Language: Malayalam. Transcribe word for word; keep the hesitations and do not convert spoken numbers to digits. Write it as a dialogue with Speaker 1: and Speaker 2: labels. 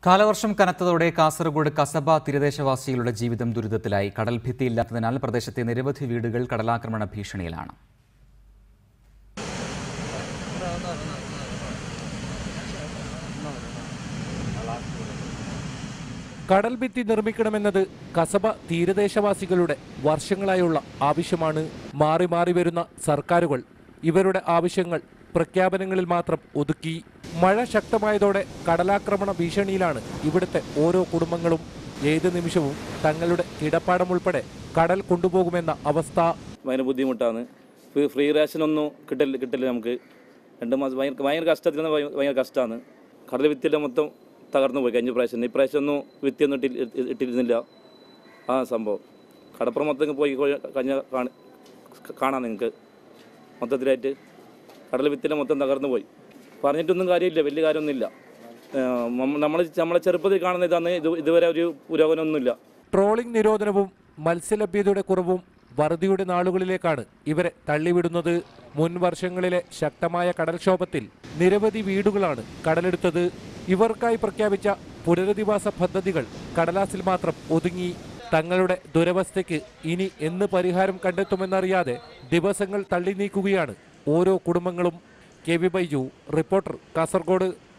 Speaker 1: കാലവർഷം കനത്തതോടെ കാസർഗോഡ് കസബ തീരദേശവാസികളുടെ ജീവിതം ദുരിതത്തിലായി. കടൽ ഭിത്തിയില്ലാത്തതിനാൽ പ്രദേശത്തെ നിരവധി വീടുകൾ കടലാക്രമണ ഭീഷണിയിലാണ്.
Speaker 2: കടൽ ഭിത്തി നിർമ്മിക്കണമെന്നത് കസബ തീരദേശവാസികളുടെ വർഷങ്ങളായുള്ള ആവശ്യമാണ്. മാറി മാറി വരുന്ന സർക്കാരുകൾ ഇവരുടെ ആവശ്യങ്ങൾ പ്രഖ്യാപനങ്ങളിൽ മാത്രം ഒതുക്കി. മഴ ശക്തമായതോടെ കടലാക്രമണ ഭീഷണിയിലാണ് ഇവിടുത്തെ ഓരോ കുടുംബങ്ങളും. ഏത് നിമിഷവും തങ്ങളുടെ കിടപ്പാടം ഉൾപ്പെടെ കടൽ കൊണ്ടുപോകുമെന്ന അവസ്ഥ.
Speaker 3: ഭയങ്കര ബുദ്ധിമുട്ടാണ്. ഫ്രീ റേഷൻ ഒന്നും കിട്ടല് കിട്ടില്ല നമുക്ക്. രണ്ട് മാസം ഭയങ്കര ഭയങ്കര കഷ്ടത്തിൽ ഭയങ്കര കഷ്ടമാണ്. കടൽ വിത്തിയെല്ലാം മൊത്തം തകർന്നു പോയി കഴിഞ്ഞ പ്രാവശ്യം. ഈ പ്രാവശ്യം ഒന്നും വിത്തിയൊന്നും ഇട്ടി ഇട്ടിരുന്നില്ല. ആ സംഭവം കടപ്പുറം മൊത്തം പോയി കഴിഞ്ഞ കാണാം നിങ്ങൾക്ക്. മൊത്തത്തിലായിട്ട് കടൽ വിത്തിയെല്ലാം മൊത്തം തകർന്നു പോയി. പറഞ്ഞിട്ടൊന്നും കാര്യമില്ല, വലിയ കാര്യമൊന്നുമില്ല. നമ്മൾ നമ്മളെ ചെറുപ്പത്തിൽ കാണുന്ന ഇതാണ്. ഇത് ഇതുവരെ ഒരു പുരോഗമനമൊന്നുമില്ല.
Speaker 2: ട്രോളിംഗ് നിരോധനവും മത്സ്യലഭ്യതയുടെ കുറവും വറുതിയുടെ നാളുകളിലേക്കാണ് ഇവരെ തള്ളിവിടുന്നത്. മുൻ വർഷങ്ങളിലെ ശക്തമായ കടൽക്ഷോഭത്തിൽ നിരവധി വീടുകളാണ് കടലെടുത്തത്. ഇവർക്കായി പ്രഖ്യാപിച്ച പുനരധിവാസ പദ്ധതികൾ കടലാസിൽ മാത്രം ഒതുങ്ങി. തങ്ങളുടെ ദുരവസ്ഥയ്ക്ക് ഇനി എന്ന് പരിഹാരം കണ്ടെത്തുമെന്നറിയാതെ ദിവസങ്ങൾ തള്ളി നീക്കുകയാണ് ഓരോ കുടുംബങ്ങളും. K V Baiju, reporter, Kasaragod.